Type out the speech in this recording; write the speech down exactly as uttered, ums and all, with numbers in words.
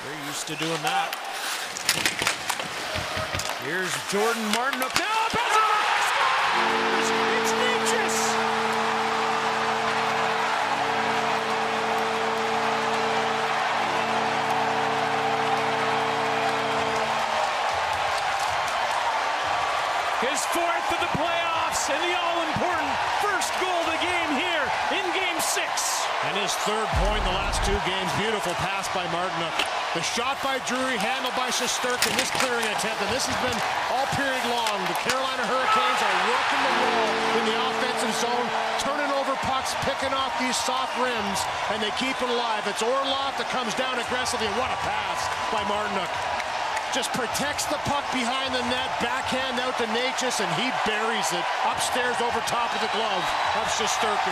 They're used to doing that. Here's Jordan Martin up now. Pass over. Scores! It's Necas. His fourth of the playoffs and the all-important first goal of the game here in Game Six. And his third point in the last two games. Beautiful pass by Martinook. The shot by Drury, handled by Shesterkin. This clearing attempt, and this has been all period long. The Carolina Hurricanes are working the wall in the offensive zone, turning over pucks, picking off these soft rims, and they keep it alive. It's Orlov that comes down aggressively, and what a pass by Martinook. Just protects the puck behind the net, backhand out to Necas, and he buries it upstairs over top of the glove of Shesterkin.